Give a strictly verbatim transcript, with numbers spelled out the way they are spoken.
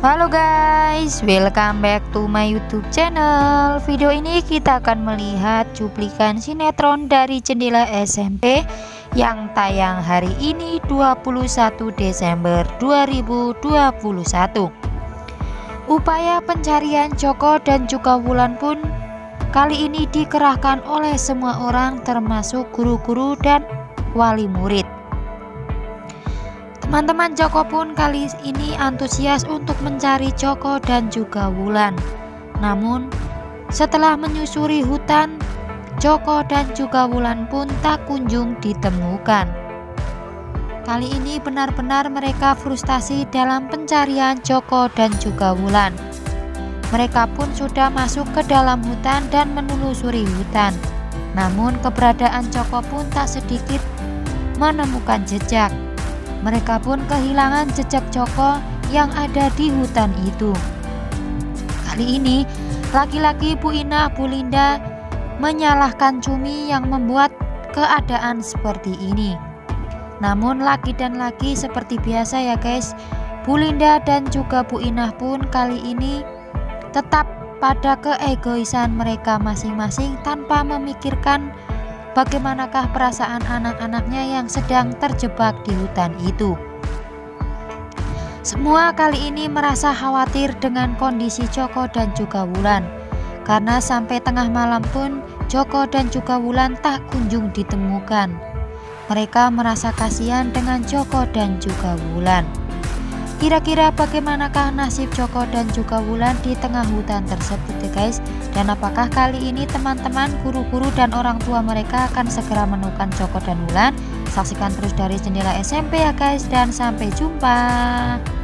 Halo guys, welcome back to my YouTube channel. Video ini kita akan melihat cuplikan sinetron dari Jendela S M P yang tayang hari ini dua puluh satu Desember dua ribu dua puluh satu. Upaya pencarian Joko dan juga Wulan pun kali ini dikerahkan oleh semua orang, termasuk guru-guru dan wali murid. Teman-teman Joko pun kali ini antusias untuk mencari Joko dan juga Wulan. Namun setelah menyusuri hutan, Joko dan juga Wulan pun tak kunjung ditemukan. Kali ini benar-benar mereka frustasi dalam pencarian Joko dan juga Wulan. Mereka pun sudah masuk ke dalam hutan dan menelusuri hutan. Namun keberadaan Joko pun tak sedikit menemukan jejak. Mereka pun kehilangan jejak Joko yang ada di hutan itu. Kali ini laki-laki Bu Inah, Bu Linda menyalahkan Cumi yang membuat keadaan seperti ini. Namun laki dan laki seperti biasa ya guys, Bu Linda dan juga Bu Inah pun kali ini tetap pada keegoisan mereka masing-masing tanpa memikirkan bagaimanakah perasaan anak-anaknya yang sedang terjebak di hutan itu. Semua kali ini merasa khawatir dengan kondisi Joko dan juga Wulan, karena sampai tengah malam pun Joko dan juga Wulan tak kunjung ditemukan. Mereka merasa kasihan dengan Joko dan juga Wulan. Kira-kira bagaimanakah nasib Joko dan juga Wulan di tengah hutan tersebut ya guys? Dan apakah kali ini teman-teman, guru-guru dan orang tua mereka akan segera menemukan Joko dan Wulan? Saksikan terus dari Jendela S M P ya guys, dan sampai jumpa.